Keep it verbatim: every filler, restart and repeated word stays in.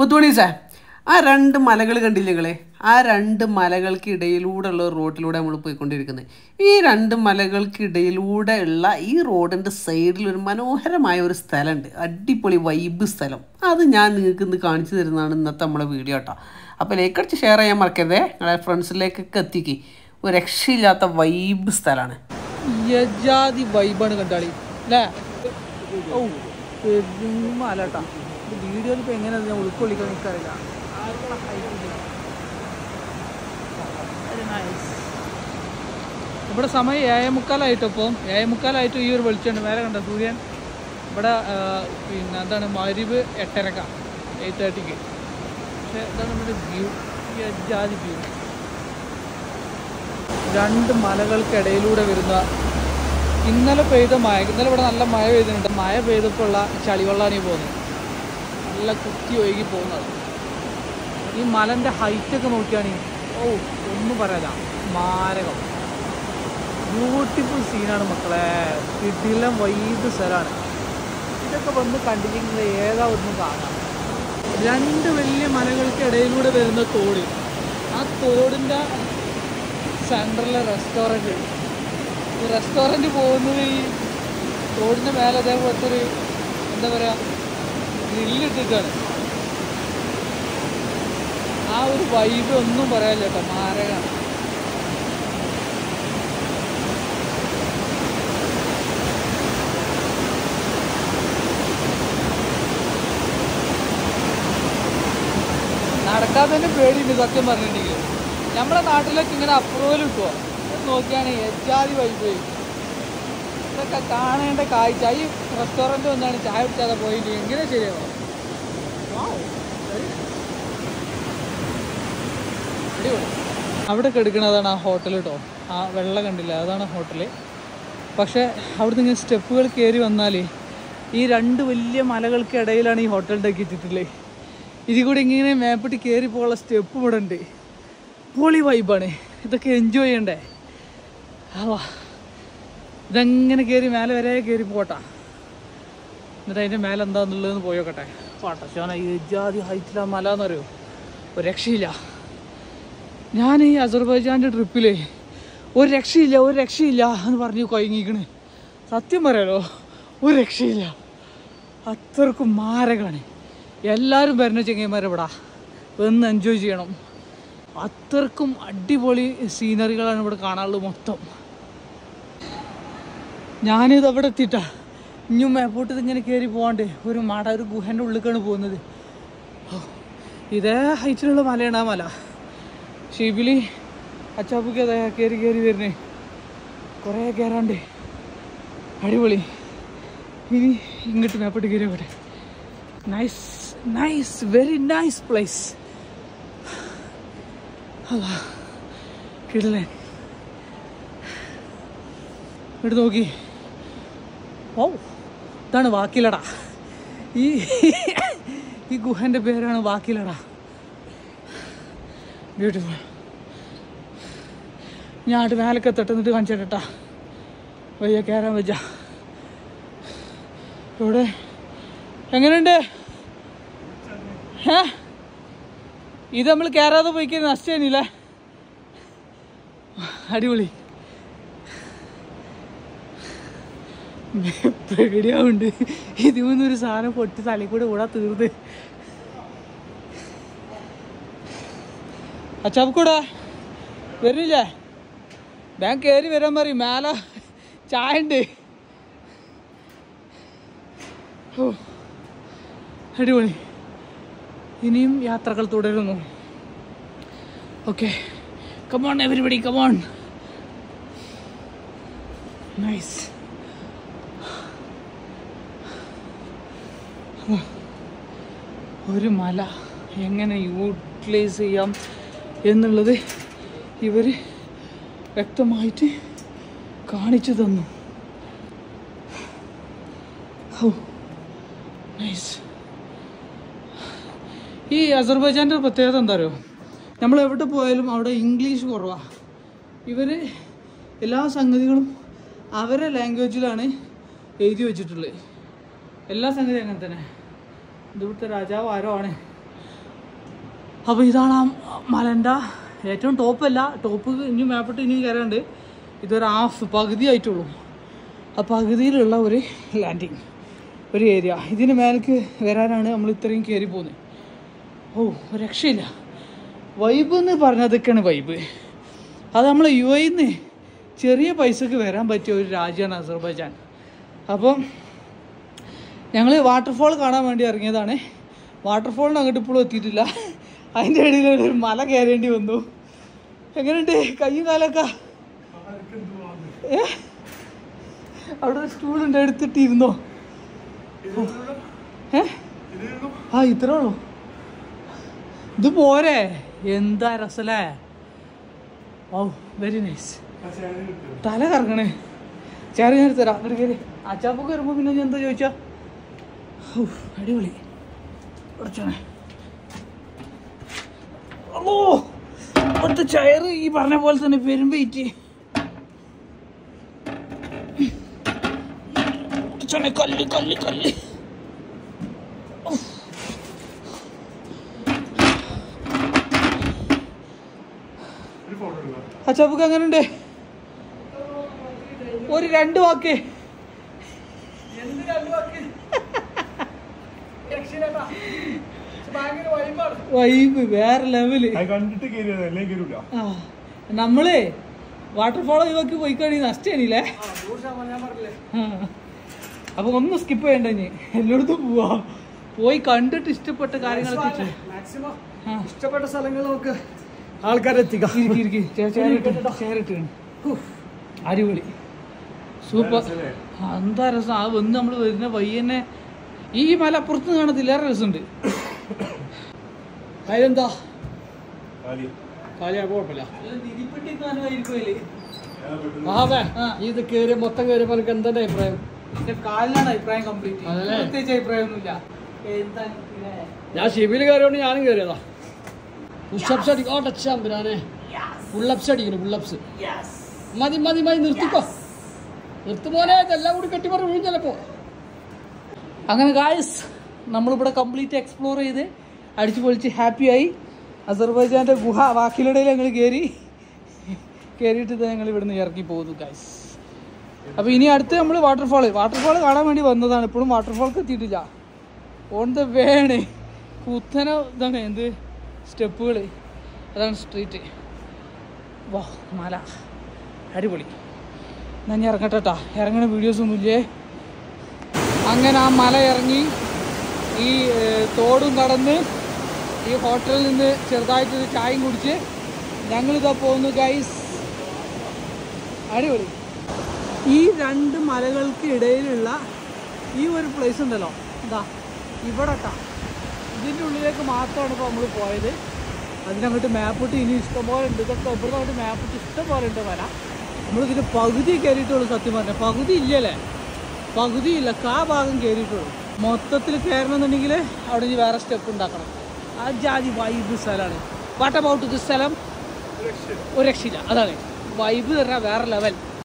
മുത്തുമണീസേ, ആ രണ്ട് മലകൾ കണ്ടില്ലേ നിങ്ങളെ? ആ രണ്ട് മലകൾക്കിടയിലൂടെ ഉള്ള റോഡിലൂടെ നമ്മൾ പോയിക്കൊണ്ടിരിക്കുന്നത്. ഈ രണ്ട് മലകൾക്കിടയിലൂടെ ഉള്ള ഈ റോഡിൻ്റെ സൈഡിൽ ഒരു മനോഹരമായ ഒരു സ്ഥലമുണ്ട്, അടിപൊളി വൈബ് സ്ഥലം. അത് ഞാൻ നിങ്ങൾക്ക് ഇന്ന് കാണിച്ചു തരുന്നതാണ് ഇന്നത്തെ നമ്മളെ വീഡിയോ കേട്ടോ. അപ്പോൾ ലൈക്ക് അടിച്ച് ഷെയർ ചെയ്യാൻ മറക്കരുതേ, നിങ്ങളെ ഫ്രണ്ട്സിലേക്കൊക്കെ എത്തിക്ക്. ഒരു രക്ഷയില്ലാത്ത വൈബ് സ്ഥലമാണ്. യജാതി വൈബാണ് കണ്ടാളി അല്ലേ? ഓ മലട്ടാ, വീഡിയോയിൽ ഇപ്പോൾ എങ്ങനെ ഞാൻ ഉൾക്കൊള്ളിക്കാൻ നിൽക്കാറില്ല. ഇവിടെ സമയം ഏഴേ മുക്കാലായിട്ടപ്പോൾ ഏഴേ മുക്കാലായിട്ട് ഈ ഒരു വെളിച്ചമുണ്ട്. മേലെ കണ്ട സൂര്യൻ ഇവിടെ പിന്നെ എന്താണ് മഗ്‌രിബ് എട്ടരക്ക എയ്റ്റ് തേർട്ടിക്ക്. പക്ഷേ ഇതാണ് നമ്മുടെ വ്യൂ, ഈ ജാതി വ്യൂ. രണ്ട് മലകൾക്കിടയിലൂടെ വരുന്ന ഇന്നലെ പെയ്ത മഴ, ഇന്നലെ ഇവിടെ നല്ല മഴ പെയ്തിട്ടുണ്ട്. മഴ പെയ്തപ്പോൾ ഉള്ള ചളിവെള്ളമാണ് ഈ പോകുന്നത്, നല്ല കുത്തി ഒഴുകി പോകുന്നത്. ഈ മലൻ്റെ ഹൈറ്റൊക്കെ നോക്കിയാണെങ്കിൽ ഓ ഒന്നും പറയാല്ല, മാരകം ബ്യൂട്ടിഫുൾ സീനാണ് മക്കളെ. കിടിലം വൈബ് സ്ഥലമാണ്. ഇതൊക്കെ വന്ന് കണ്ടില്ലെങ്കിൽ ഏതാ ഒന്നും കാണാം. രണ്ട് വലിയ മലകൾക്കിടയിലൂടെ വരുന്ന തോട്, ആ തോടിൻ്റെ സെൻട്രലിലെ റെസ്റ്റോറൻറ്റ്. ഈ റെസ്റ്റോറൻറ്റ് പോകുന്നത് ഈ തോടിൻ്റെ മേലെ അതേപോലത്തെ ഒരു എന്താ പറയുക ഗ്രില്ലിട്ടിട്ടാണ്. ആ ഒരു വൈബ് ഒന്നും പറയാനില്ല കേട്ടോ, മാരകമാണ്. നടക്കാൻ തന്നെ പേടിയുണ്ട് സത്യം പറഞ്ഞിട്ടുണ്ടെങ്കിൽ. നമ്മുടെ നാട്ടിലൊക്കെ ഇങ്ങനെ അപ്രൂവൽ കിട്ടുമോ നോക്കിയാണ് എജാതി വൈബ്. ഇതൊക്കെ കാണേണ്ട കാഴ്ച. ഈ റെസ്റ്റോറൻറ്റ് വന്നാണ് ചായ കുടിച്ചാതെ പോയിട്ട് എങ്ങനെ ശരിയാവും? അവിടെ കെടുക്കണതാണ് ആ ഹോട്ടൽ കേട്ടോ. ആ വെള്ളം കണ്ടില്ല, അതാണ് ഹോട്ടൽ. പക്ഷേ അവിടുന്ന് ഇങ്ങനെ സ്റ്റെപ്പുകൾ കയറി വന്നാൽ ഈ രണ്ട് വലിയ മലകൾക്കിടയിലാണ് ഈ ഹോട്ടൽ ഉണ്ടാക്കിയിട്ടുള്ളത്. ഇതിൽ കൂടി ഇങ്ങനെ മേപ്പിട്ട് കയറി പോകാനുള്ള സ്റ്റെപ്പ് ഇവിടെ ഉണ്ട്. പൊളി വൈബാണ്. ഇതൊക്കെ എൻജോയ് ചെയ്യണ്ടേ? ആവാ, ഇതെങ്ങനെ കയറി മേലെ വരെ കയറി പോട്ടാ. എന്നിട്ട് അതിൻ്റെ മേലെ എന്താണെന്നുള്ളതെന്ന് പോയോക്കട്ടെ. പാട്ടശോന ഈ ജാതി ഹൈറ്റിലാ മല എന്ന് പറയുമോ, ഒരു രക്ഷയില്ല. ഞാൻ ഈ അസർബൈജാൻ്റെ ട്രിപ്പിൽ ഒരു രക്ഷയില്ല ഒരു രക്ഷയില്ല എന്ന് പറഞ്ഞ് കൊയങ്ങിക്കണ്. സത്യം പറയാലോ, ഒരു രക്ഷയില്ല. അത്രക്കും മാരകമാണ്. എല്ലാവരും വരുന്ന ചെങ്ങന്മാരെവിടാ വന്ന് എൻജോയ് ചെയ്യണം. അത്രക്കും അടിപൊളി സീനറികളാണ് ഇവിടെ കാണാനുള്ളത് മൊത്തം. ഞാനിത് അവിടെ എത്തിയിട്ടാ. ഇനിയും മേപ്പോട്ട് ഇങ്ങനെ കയറി പോകാണ്ട് ഒരു മട ഒരു ഗുഹൻ്റെ ഉള്ളിലേക്കാണ് പോകുന്നത്. ഇതേ ഹൈറ്റിലുള്ള മലയാണ് ആ മല. ഷിബിലി അച്ചാപ്പുക്ക് അതെ കയറി കയറി വരുന്നേ, കുറേ കയറാണ്ട്. അടിപൊളി. ഇനി ഇങ്ങോട്ട് മേപ്പോട്ട് കയറി നോക്കട്ടെ. Nice nice very nice place. അതാ കിടലേ, ഇങ്ങോട്ട് നോക്കി. ഓ ഇതാണ് വാക്കിലട. ഈ ഈ ഗുഹൻ്റെ പേരാണ് വാക്കിലട. ബ്യൂട്ടിഫുൾ. ഞാൻ ആട്ട് മേലൊക്കെ തട്ടുന്നിട്ട് കാണിച്ചേട്ടാ. വയ്യ കയറാൻ വെച്ച. ഇവിടെ എങ്ങനെയുണ്ട്? ഏ ഇത് നമ്മൾ കയറാതെ പോയി കഴിഞ്ഞാൽ നഷ്ടമായിരുന്നില്ലേ? അടിപൊളി. പേടിയാവുണ്ട്. ഇതിമൊന്നൊരു സാധനം പൊട്ടി തലയിൽ കൂടെ കൂടാ തീർന്ന്. അച്ചാപ്പൂടാ വരുന്നില്ലേ? ബാങ്ക് കയറി വരാൻ പറയും. മേലെ ചായ ഉണ്ട്. ഓ അടിപൊളി. ഇനിയും യാത്രകൾ തുടരുന്നു. Okay, come on everybody, come on. Nice. ഒരു മല എങ്ങനെ യൂട്ടിലൈസ് ചെയ്യാം എന്നുള്ളത് ഇവർ വ്യക്തമായിട്ട് കാണിച്ചു തന്നു. Oh nice. ഈ അസർബൈജാൻ്റെ പ്രത്യേകത എന്താ അറിയോ? നമ്മൾ എവിടെ പോയാലും അവിടെ ഇംഗ്ലീഷ് കുറവാണ്. ഇവർ എല്ലാ സംഗതികളും അവരെ ലാംഗ്വേജിലാണ് എഴുതി വെച്ചിട്ടുള്ളത്. എല്ലാ സംഗതിയും അങ്ങനെ തന്നെ. ഇവിടുത്തെ രാജാവ് ആരോ ആണ്, അപ്പോൾ ഇതാണ് ആ മലൻ്റെ ഏറ്റവും ടോപ്പല്ല, ടോപ്പ് ഇനി മേപ്പിട്ട് ഇനി കയറാണ്ട്. ഇതൊരു ഹാഫ് പകുതി ആയിട്ടുള്ളൂ. ആ പകുതിയിലുള്ള ഒരു ലാൻഡിങ്, ഒരു ഏരിയ. ഇതിന് മേലേക്ക് വരാനാണ് നമ്മൾ ഇത്രയും കയറി പോകുന്നത്. ഓ രക്ഷയില്ല. വൈബ് എന്ന് പറഞ്ഞാൽ അതൊക്കെയാണ് വൈബ്. അത് നമ്മൾ യു എന്ന് ചെറിയ പൈസക്ക് വരാൻ പറ്റിയ ഒരു രാജ്യമാണ് അസർബൈജാൻ. അപ്പം ഞങ്ങൾ വാട്ടർഫോൾ കാണാൻ വേണ്ടി ഇറങ്ങിയതാണ്. വാട്ടർഫോളിന് അങ്ങോട്ട് ഇപ്പോഴും എത്തിയിട്ടില്ല. അതിൻ്റെ ഇടയിൽ ഒരു മല കയറേണ്ടി വന്നു. എങ്ങനെയുണ്ട് കയ്യും കാലൊക്കെ? ഏ അവിടെ ഒരു സ്റ്റൂളുണ്ട്, എടുത്തിട്ടിരുന്നോ? ഏ ആ ഇത്രേ ഉള്ളൂ. ഇത് പോരെ, എന്താ രസല്ലേ. Oh very nice. തല കറങ്ങണേ. ചേർ ഞാൻ തരാം. അങ്ങോട്ട് കയറി അച്ചാപ്പൊക്കെ വരുമ്പോൾ പിന്നെ ഞാൻ എന്താ ചോദിച്ചാ? ഓ അടിപൊളി. കുറച്ചാണേ. ഓ ഒറ്റ ചയറ് ഈ പറഞ്ഞ പോലെ തന്നെ പെരും വെയിറ്റ്. കല്ല് കല്ല് കല്ല്. അച്ചാപ്പൊക്കെ എങ്ങനെയുണ്ട്? ഒരു രണ്ട് വാക്ക്. വൈബ് വേറെ ലെവല്. നമ്മള് വാട്ടർഫോൾ ഒഴിവാക്കി പോയിക്കാണി നഷ്ടമാണില്ലേ? അപ്പൊ ഒന്നും സ്കിപ്പ് ചെയ്യണ്ട. ഇനി എല്ലായിടത്തും പോവാ. പോയി കണ്ടിട്ട് ഇഷ്ടപ്പെട്ട കാര്യങ്ങളൊക്കെ ഇഷ്ടപ്പെട്ട സ്ഥലങ്ങൾ നമുക്ക് ആൾക്കാരെ എത്തിക്കാം. അടിപൊളി സൂപ്പർ. എന്താ രസം. ആ വന്ന് നമ്മൾ വരുന്ന വഴി തന്നെ ഈ മല അപ്പുറത്ത് കാണത്തില്ല. ഏറെ രസമുണ്ട്. അതിലെന്താ ഇത് കേറിയ മൊത്തം കയറിയപ്പോ എനിക്ക് എന്താ അഭിപ്രായം? കാലിനാണ് അഭിപ്രായം കംപ്ലീറ്റ്. പ്രത്യേകിച്ച് അഭിപ്രായമൊന്നുമില്ല. ഞാൻ ഷിബിയിൽ കയറിയോണ്ട് ഞാനും കയറിയതാ. പുഷപ്സ് അടിക്കും. ഓ ടച്ചാൻ വരാനേ. പുള്ളപ്സ് അടിക്കണം. പുള്ളപ്സ് മതി മതി മതി. നിർത്തിക്കോ, നിർത്തുപോലെ ഇതെല്ലാം കൂടി കെട്ടിപ്പറ വീഴും ചിലപ്പോ. അങ്ങനെ ഗായ്സ് നമ്മളിവിടെ കംപ്ലീറ്റ് എക്സ്പ്ലോർ ചെയ്ത് അടിച്ചു പൊളിച്ച് ഹാപ്പിയായി. അസർബൈജാൻ്റെ ഗുഹ വാക്കിലിടയിൽ ഞങ്ങൾ കയറി കയറിയിട്ട് ഞങ്ങൾ ഇവിടുന്ന് ഇറങ്ങി പോകുന്നു ഗായ്സ്. അപ്പോൾ ഇനി അടുത്ത് നമ്മൾ വാട്ടർഫാൾ വാട്ടർഫാൾ കാണാൻ വേണ്ടി വന്നതാണ്. ഇപ്പോഴും വാട്ടർഫാൾക്ക് എത്തിയിട്ടില്ല. ഓൺ ദ വേ ആണ്. കുത്തന ഇതാണ് എന്ത് സ്റ്റെപ്പുകൾ. അതാണ് സ്ട്രീറ്റ്. വാ മല അടിപൊളി. ഞാൻ ഇറങ്ങട്ടെ കേട്ടോ. ഇറങ്ങണ വീഡിയോസൊന്നുമില്ലേ. അങ്ങനെ ആ മല ഇറങ്ങി ഈ തോടും കടന്ന് ഈ ഹോട്ടലിൽ നിന്ന് ചെറുതായിട്ടൊരു ചായയും കുടിച്ച് ഞങ്ങളിതാ പോകുന്നു ഗൈസ്. അടിപൊളി. ഈ രണ്ട് മലകൾക്ക് ഇടയിലുള്ള ഈ ഒരു പ്ലേസ് ഉണ്ടല്ലോ, എന്താ ഇവിടെ കേട്ടോ. ഇതിൻ്റെ ഉള്ളിലേക്ക് മാത്രമാണ് ഇപ്പോൾ നമ്മൾ പോയത്. അതിനങ്ങോട്ട് മാപ്പിട്ട് ഇനി ഇഷ്ടംപോലെ ഉണ്ട്. ഇതൊക്കെ ഇവിടുന്ന് അങ്ങോട്ട് മാപ്പിട്ട് ഇഷ്ടംപോലെ ഉണ്ട് മല. നമ്മളിതിൻ്റെ പകുതി കയറിയിട്ടുള്ളൂ. സത്യം പറഞ്ഞാൽ പകുതി ഇല്ലല്ലേ, പകുതി ഇല്ല, കാ ഭാഗം കയറിയിട്ടുള്ളൂ. മൊത്തത്തിൽ കയറണമെന്നുണ്ടെങ്കിൽ അവിടെ ഇനി വേറെ സ്റ്റെപ്പ് ഉണ്ടാക്കണം. ആ ജാതി വൈബ് സ്ഥലമാണ്. വാട്ട് അബൌട്ട് ഇത് സ്ഥലം? ഒരു രക്ഷയില്ല. അതാണ് വൈബ് പറഞ്ഞാൽ വേറെ ലെവൽ.